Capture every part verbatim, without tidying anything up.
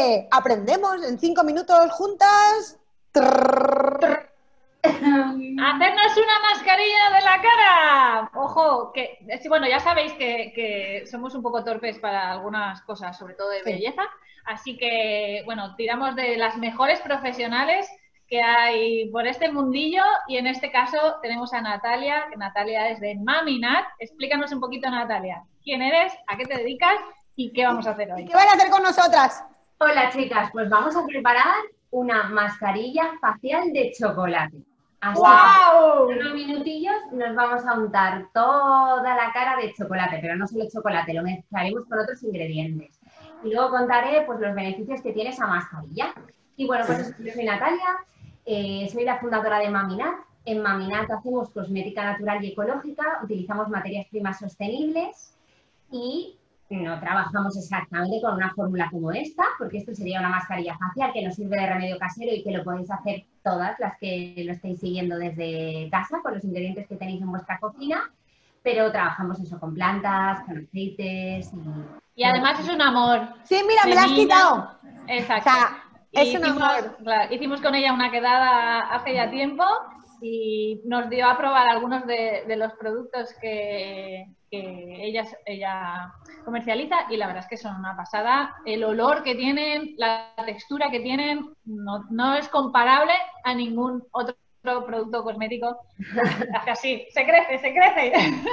que aprendemos en cinco minutos juntas. Trrr. ¡Hacernos una mascarilla de la cara! Ojo, que bueno, ya sabéis que, que somos un poco torpes para algunas cosas, sobre todo de belleza, así que, bueno, tiramos de las mejores profesionales que hay por este mundillo y en este caso tenemos a Natalia, que Natalia es de Maminat. Explícanos un poquito, Natalia, quién eres, a qué te dedicas y qué vamos a hacer hoy. ¿Qué van a hacer con nosotras? Hola, chicas, pues vamos a preparar una mascarilla facial de chocolate. Así ¡Wow! que en unos minutillos nos vamos a untar toda la cara de chocolate, pero no solo chocolate, lo mezclaremos con otros ingredientes. Y luego contaré pues, los beneficios que tiene esa mascarilla. Y bueno, pues yo soy Natalia, eh, soy la fundadora de Maminat. En Maminat hacemos cosmética natural y ecológica, utilizamos materias primas sostenibles y no trabajamos exactamente con una fórmula como esta, porque esto sería una mascarilla facial que nos sirve de remedio casero y que lo podéis hacer todas las que lo estáis siguiendo desde casa con los ingredientes que tenéis en vuestra cocina, pero trabajamos eso con plantas, con aceites y... Y además es un amor. Sí, mira, me la has quitado. Exacto. O sea, es un hicimos, amor. claro, hicimos con ella una quedada hace ya tiempo y nos dio a probar algunos de, de los productos que, que ella, ella comercializa y la verdad es que son una pasada. El olor que tienen, la textura que tienen, no, no es comparable a ningún otro producto cosmético. Hace así, se crece, se crece.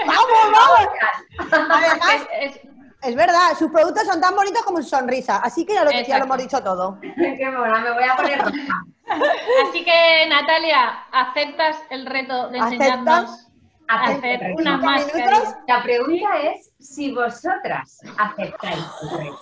¡Vamos, vamos! Además, es, es, es verdad, sus productos son tan bonitos como su sonrisa, así que ya lo, ya lo hemos dicho todo. Qué mona, me voy a poner roja. Así que, Natalia, ¿aceptas el reto de enseñarnos a hacer una mascarilla? La pregunta es si vosotras aceptáis el reto.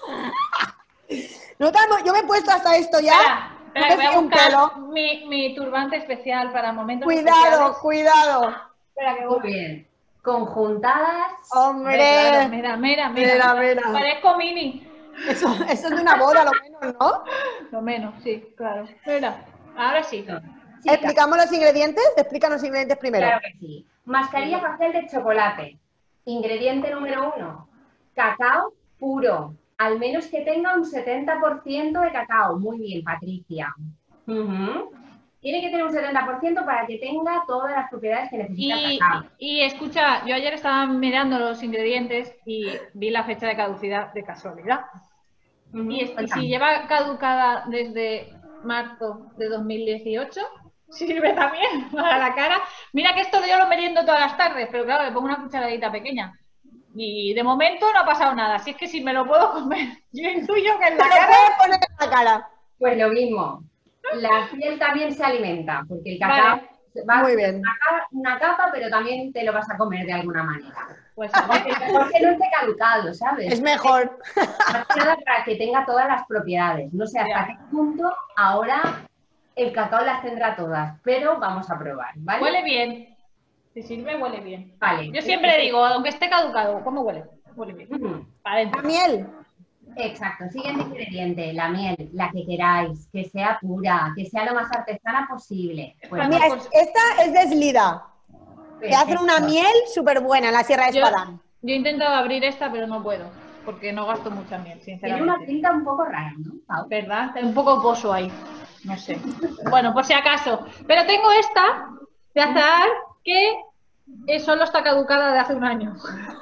No, yo me he puesto hasta esto ya. Espera, espera, que voy a buscar mi, mi turbante especial para momentos Cuidado, especiales. cuidado. Espera, que Muy bien. Conjuntadas. Hombre. Claro, mira, mira, mira. Mira, mira. Parezco mini. Eso, eso es de una boda, lo menos, ¿no? Lo menos, sí, claro. Mira, ahora sí. sí ¿Explicamos los ingredientes? Explícanos los ingredientes primero. Claro que sí. Mascarilla facial de chocolate. Ingrediente número uno. Cacao puro. Al menos que tenga un setenta por ciento de cacao. Muy bien, Patricia. Uh-huh. Tiene que tener un setenta por ciento para que tenga todas las propiedades que necesita y, el cacao. Y escucha, yo ayer estaba mirando los ingredientes y vi la fecha de caducidad de casualidad. Uh-huh. Y, es, y si lleva caducada desde marzo de dos mil dieciocho, sirve también para la cara. Mira que esto yo lo meriendo todas las tardes, pero claro, le pongo una cucharadita pequeña. Y de momento no ha pasado nada. Si es que si me lo puedo comer, yo intuyo que en la cara... poner en la cara. Pues lo mismo. La piel también se alimenta, porque el cacao vale. va Muy a bien. Una, capa, una capa, pero también te lo vas a comer de alguna manera. Pues es mejor que no esté caducado, ¿sabes? Es mejor. Más que nada para que tenga todas las propiedades. No sé hasta ya. qué punto ahora el cacao las tendrá todas, pero vamos a probar, ¿vale? Huele bien. Si sirve, huele bien. Vale. Yo siempre digo, aunque esté caducado, ¿cómo huele? Huele bien. Uh-huh. Para la miel. Exacto. Siguiente ingrediente, la miel, la que queráis, que sea pura, que sea lo más artesana posible. Pues mira, es, esta es deslida. Te hacen una miel súper buena en la Sierra de Espadán. Yo, yo he intentado abrir esta, pero no puedo, porque no gasto mucha miel, sinceramente. Tiene una pinta un poco rara, ¿no, Pau? ¿Verdad? Hay un poco pozo ahí. No sé. Bueno, por si acaso. Pero tengo esta de azahar que solo está caducada de hace un año.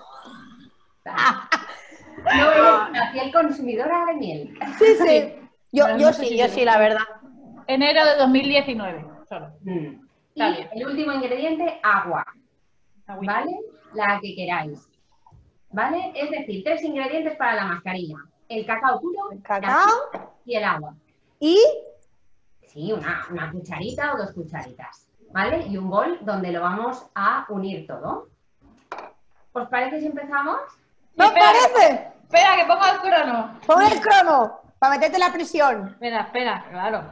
No eres una fiel consumidora de miel. Sí, sí. Yo, yo no sí, si yo sí, la verdad. Enero de dos mil diecinueve, solo. Mm. Y bien. El último ingrediente, agua. Agüita. ¿Vale? La que queráis. ¿Vale? Es decir, tres ingredientes para la mascarilla. El cacao puro, el cacao y el agua. ¿Y? Sí, una, una cucharita o dos cucharitas. ¿Vale? Y un bol donde lo vamos a unir todo. ¿Os parece si empezamos? ¿No os parece? Espera, que pongo el crono. Pon el crono, para meterte la presión. Espera, espera, claro.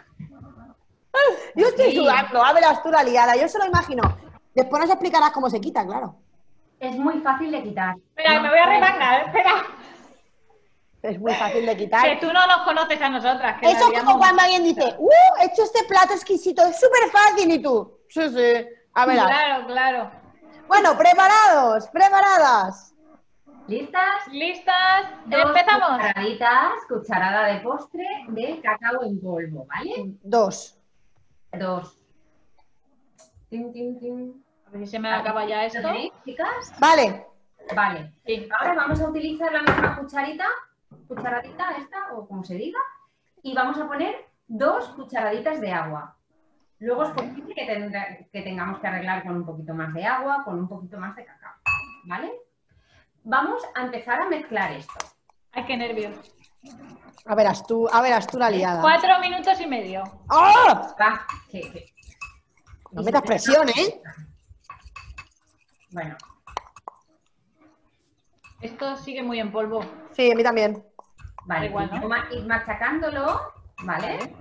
Yo estoy sí. sudando, a verás tú la liada, yo se lo imagino. Después nos explicarás cómo se quita, claro. Es muy fácil de quitar. Espera, no, me voy a remangar, espera. Es muy fácil de quitar. Que tú no nos conoces a nosotras. Que eso como cuando alguien dice, ¡uh! He hecho este plato exquisito, es súper fácil, y tú. Sí, sí. A ver. Claro, claro. Bueno, preparados, preparadas. ¿Listas? ¿Listas? Dos ¡Empezamos! cucharaditas, cucharada de postre de cacao en polvo, ¿vale? Dos. Dos. Tin, tin, tin. A ver si se me acaba ya ¿Lo esto. tenéis, chicas? Vale. Vale. Sí. Ahora vamos a utilizar la misma cucharita, cucharadita esta, o como se diga, y vamos a poner dos cucharaditas de agua. Luego es posible que, tendrá, que tengamos que arreglar con un poquito más de agua, con un poquito más de cacao, ¿vale? Vamos a empezar a mezclar esto. Ay, qué nervios. A verás tú, a verás tú la liada. Cuatro minutos y medio. ¡Ah! Va, que, que... No metas presión, ¿eh? Bueno. Esto sigue muy en polvo. Sí, a mí también. Vale, igual, ¿no? ma- ir machacándolo, ¿vale?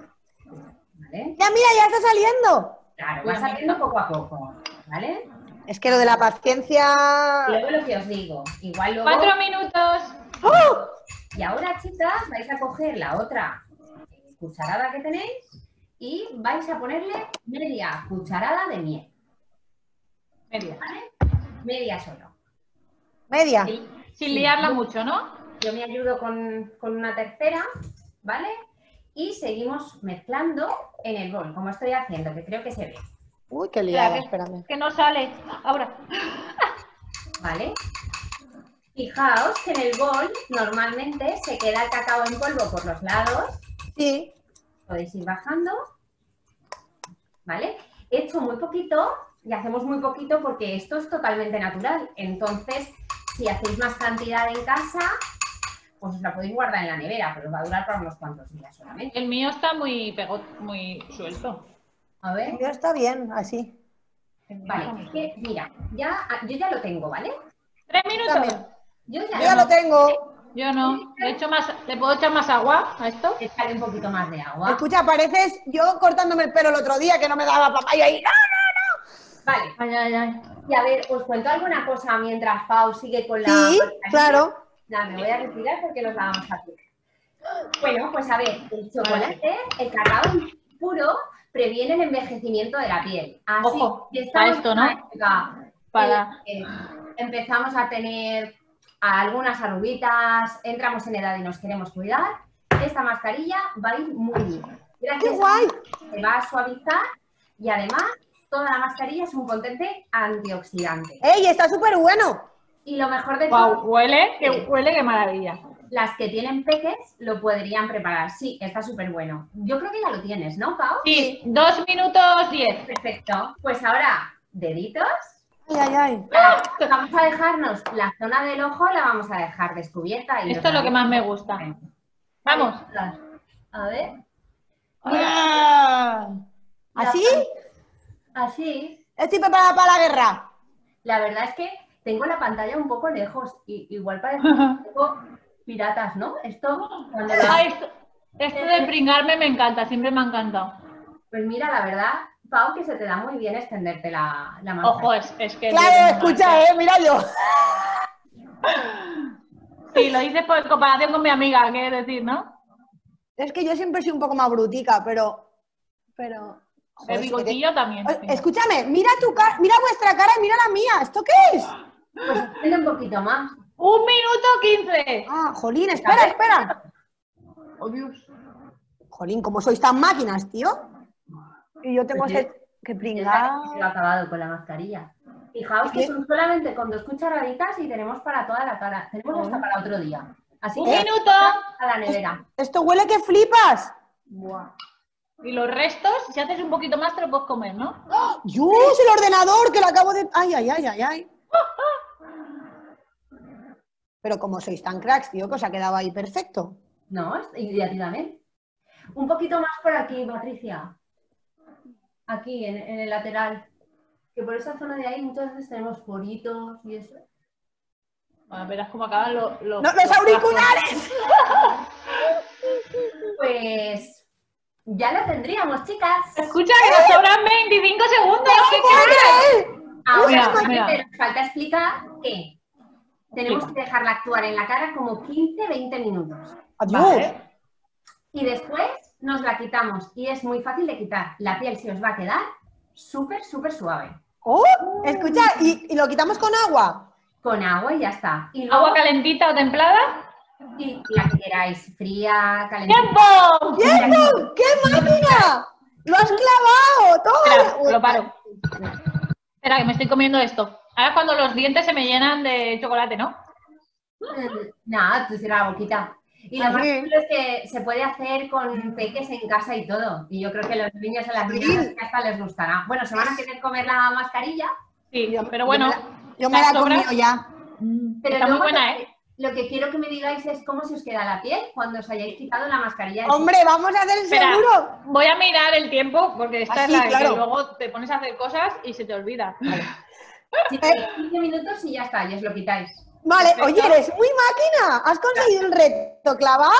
¿Vale? Ya, mira, ya está saliendo. Claro, va saliendo poco a poco, ¿vale? Es que lo de la paciencia... Y luego lo que os digo, igual luego... Cuatro minutos. ¡Oh! Y ahora, chicas, vais a coger la otra cucharada que tenéis y vais a ponerle media cucharada de miel, Media. ¿vale? Media solo. Media. Sin, sin liarla mucho, ¿no? Yo me ayudo con, con una tercera, ¿vale? Y seguimos mezclando en el bol, como estoy haciendo, que creo que se ve, Uy, qué liada, Espera, espérame. Que no sale. Ahora. ¿vale? Fijaos que en el bol normalmente se queda el cacao en polvo por los lados. Sí. Podéis ir bajando, ¿vale? He hecho muy poquito y hacemos muy poquito porque esto es totalmente natural. Entonces, si hacéis más cantidad en casa, pues os la podéis guardar en la nevera, pero os va a durar para unos cuantos días solamente. El mío está muy pegó, muy suelto. A ver. Ya está bien, así. El mío está Vale, muy es que, mira, ya, yo ya lo tengo, ¿vale? Tres minutos. También. Yo Yo ya, ya lo tengo. Yo no. ¿Le, echo más, ¿Le puedo echar más agua a esto? Echarle un poquito más de agua. Escucha, pareces yo cortándome el pelo el otro día que no me daba papá y ahí. ¡No! Vale, Ay, ay, ay. y a ver, os cuento alguna cosa mientras Pau sigue con la... Sí, claro. Ya, me voy a retirar porque nos la vamos a hacer. Bueno, pues a ver, el chocolate, el cacao puro, previene el envejecimiento de la piel. Así Ojo, que para estamos esto, en ¿no? una época Para- en que empezamos a tener algunas arruguitas, entramos en edad y nos queremos cuidar. Esta mascarilla va a ir muy bien. Gracias ¡Qué guay! a se va a suavizar y además toda la mascarilla es un potente antioxidante. ¡Ey, está súper bueno! Y lo mejor de Wow, todo, huele, que huele, qué maravilla. las que tienen peques lo podrían preparar. Sí, está súper bueno. Yo creo que ya lo tienes, ¿no, Pau? Sí, dos minutos diez. Perfecto. Pues ahora, deditos. Ay, ay, ay. Vamos a dejarnos la zona del ojo, la vamos a dejar descubierta. Y Esto es lo que más me gusta. Vamos. A ver. Ah. ¿Así? Así. Estoy preparada para la guerra. La verdad es que tengo la pantalla un poco lejos y igual parece un poco piratas, ¿no? Esto, cuando lo- Ay, esto, esto de pringarme me encanta, siempre me ha encantado. Pues mira, la verdad, Pau, que se te da muy bien extenderte la, la mano. Ojo, es, es que... Claro, escucha, eh, mira yo. Sí, lo hice por comparación con mi amiga, ¿qué decir, no? Es que yo siempre soy un poco más brutica, pero... Pero... joder, El es que bigotillo también. te- sí. Escúchame, mira tu cara, mira vuestra cara y mira la mía. ¿Esto qué es? Pues extiende un poquito más. ¡Un minuto quince! Ah, jolín, espera, espera. ¡Oh, Dios! Jolín, ¿cómo sois tan máquinas, tío? Y yo tengo Pues ese... que Ya pringar. está, lo ha acabado con la mascarilla. Fijaos que ¿Qué? son solamente con dos cucharaditas y tenemos para toda la cara. Tenemos hasta para otro día. Así ¡Un que minuto! a la nevera. Esto huele que flipas. Buah. Y los restos, si haces un poquito más, te lo puedes comer, ¿no? ¡Oh! ¡Dios, el ordenador que lo acabo de... Ay, ay, ay, ay, ay. Pero como sois tan cracks, tío, que os ha quedado ahí perfecto. No, es- y a ti también. Un poquito más por aquí, Patricia. Aquí, en, en el lateral. Que por esa zona de ahí muchas veces tenemos poritos y eso. Bueno, verás cómo acaban los... Los, ¡No, los auriculares! Pues ya lo tendríamos, chicas. Escucha, que nos sobran veinticinco segundos. ¿Qué quieres? Ahora Mira, solamente mira. nos falta explicar que tenemos que dejarla actuar en la cara como quince a veinte minutos. ¡Adiós! Vale. Y después nos la quitamos. Y es muy fácil de quitar. La piel se os va a quedar súper, súper suave. ¡Oh! Escucha, ¿y, y lo quitamos con agua? con agua y ya está. Y luego, ¿Agua calentita o templada? y la que queráis, fría, calentita. ¡Tiempo! ¡Tiempo! ¡Qué máquina! ¡Lo has clavado! ¡Toma! Espera, lo paro. Espera, que me estoy comiendo esto. Ahora es cuando los dientes se me llenan de chocolate, ¿no? Mm, Nada, tú cierra la boquita. Y lo más Así. chulo es que se puede hacer con peques en casa y todo. Y yo creo que los niños y las niñas Sí. hasta les gustará. Bueno, se van a querer comer la mascarilla, Sí, Yo- pero bueno. Yo me las la he sobras- comido ya. pero Está muy luego buena, lo, que- ¿eh? lo que quiero que me digáis es cómo se os queda la piel cuando os hayáis quitado la mascarilla. de Hombre, vamos a hacer el Espera, seguro. voy a mirar el tiempo porque esta Ah, es sí, la claro. que luego te pones a hacer cosas y se te olvida. Sí, quince minutos y ya está, y os lo quitáis. Vale, Perfecto. oye, eres muy máquina. ¿Has conseguido el reto clavado?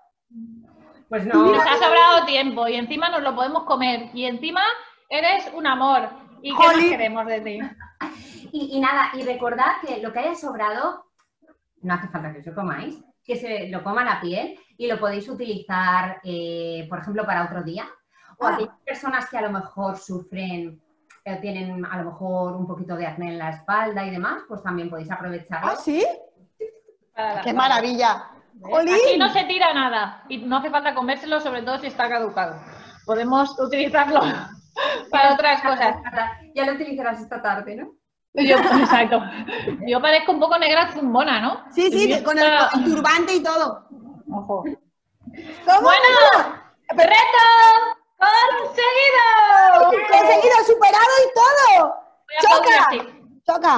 Pues no. Nos ha sobrado tiempo y encima nos lo podemos comer. Y encima eres un amor. ¿Y qué más Jolín. queremos de ti? Y, y nada, y recordad que lo que haya sobrado, no hace falta que os lo comáis, que se lo coma la piel y lo podéis utilizar, eh, por ejemplo, para otro día. O Ah. aquellas personas que a lo mejor sufren, eh, tienen a lo mejor un poquito de acné en la espalda y demás, pues también podéis aprovecharlo. ¿Ah, sí? Para la ¡Qué espalda. maravilla! ¡Jolín! Aquí no se tira nada y no hace falta comérselo, sobre todo si está caducado. Podemos utilizarlo para otras cosas. Ya lo utilizarás esta tarde, ¿no? Yo, exacto. Yo parezco un poco negra zumbona, ¿no? Sí, sí, Yo con el, está- con el turbante y todo. Ojo. ¿Cómo? Bueno, ¡reto conseguido! ¡Conseguido, superado y todo! Voy a aplaudir ¡Choca! así.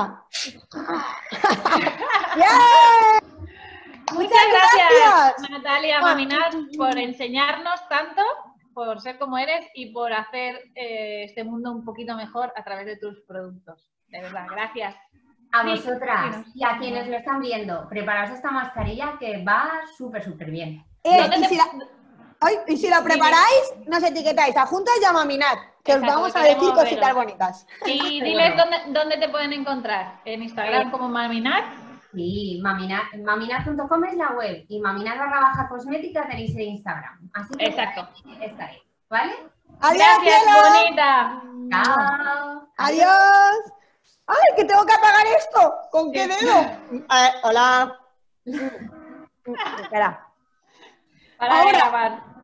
¡Choca! ¡Bien! Muchas gracias, gracias. Natalia Maminat, por enseñarnos tanto, por ser como eres y por hacer eh, este mundo un poquito mejor a través de tus productos. De verdad, gracias. A Sí, vosotras dinos. y a quienes lo están viendo, preparaos esta mascarilla que va súper, súper bien. Eh, ¿Dónde y, te- si la, ay, y si la preparáis, nos etiquetáis a Juntas y a Maminat, que os Exacto, vamos a que decir queremos cositas veros. bonitas. Y diles dónde, dónde te pueden encontrar. En Instagram como Maminat. Sí, maminat, maminat punto com es la web y maminat barra baja cosmética tenéis en Instagram. Así que Exacto. ahí estaré, ¿vale? ¡Adiós, Gracias, cielo! bonita. Chao. ¡Adiós! ¡Ay, que tengo que apagar esto! ¿Con qué dedo? Eh, hola. Espera. Para de Ahora. grabar.